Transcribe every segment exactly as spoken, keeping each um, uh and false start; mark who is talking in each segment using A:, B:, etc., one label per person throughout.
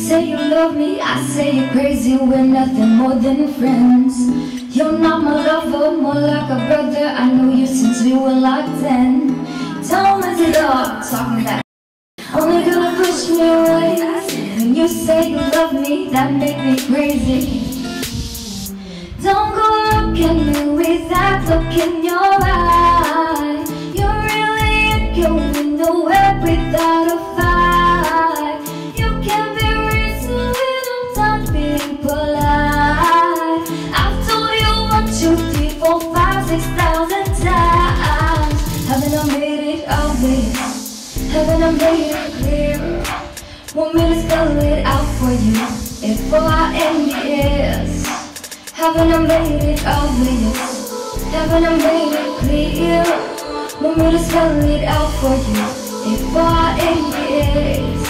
A: say you love me, I say you're crazy. We're nothing more than friends. You're not my lover, more like a brother. I know you since we were like ten. Don't mess it up, talking that only gonna push me away. When you say you love me, that make me crazy. Don't go look at me with that look in your eye. You really ain't going nowhere without a fight. You can be reasonable, don't stop being polite. I've told you one, two, three, four, five, six thousand times. Haven't I made it obvious? Haven't I made it clear? Want me to spell it out for you? F O R N D S. Haven't I made it obvious? Haven't I made it clear? Want me to spell it out for you? F O R N D S.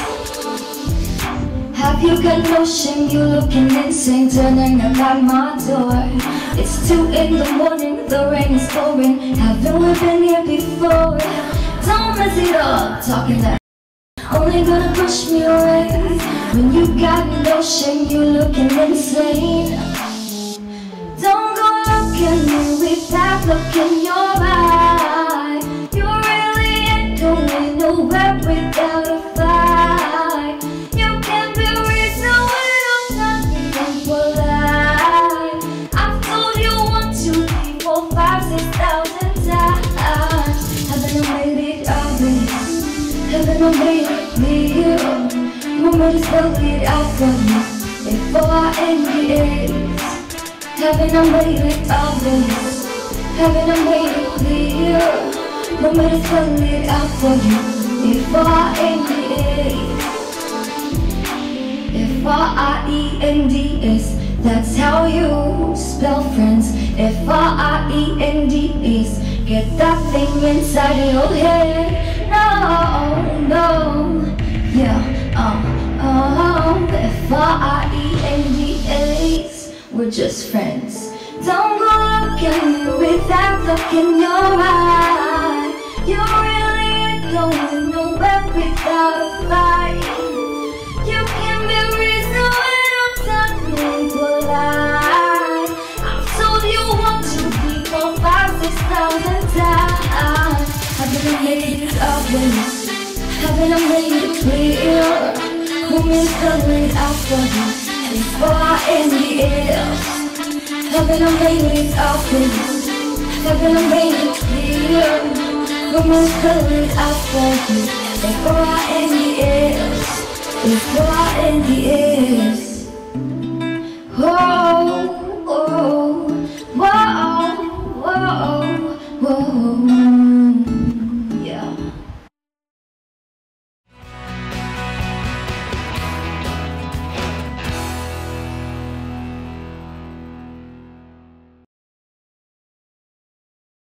A: Have you got no shame? You looking insane, turning up at my door. It's two in the morning, the rain is pouring. Haven't we been here before? Don't mess it up, talking that only gonna push me away. When you got no shame, you looking insane. Don't go look at me with that look in your eye. You really ain't going nowhere without a fight. You can be reasonable, don't not be polite. I've told you one, two, three, four, five, six thousand times. Haven't I made it obvious? Haven't I made it clear? Want me to spell it out for you? F O R N D S. Haven't I made it obvious? Haven't I made it clear? Want me to spell it out for you? F O R N D S. F O R E N D S. That's how you spell friends. F O R E N D S. Get that thing inside your head. No, no, yeah, uh, oh, F O R E N D S. We're just friends. Don't go look at me with that look in your eye. You really ain't going nowhere without a fight. You can be reasonable, don't talk me polite. I've told you one, two, three, four, five, six thousand times. Haven't I made it obvious? Haven't I made it clear? Want me to spell it out for you? F O R N D S. Haven't I made it obvious? Haven't I made it clear? Want me to spell it out for you? F O R N D S. F O R N D S.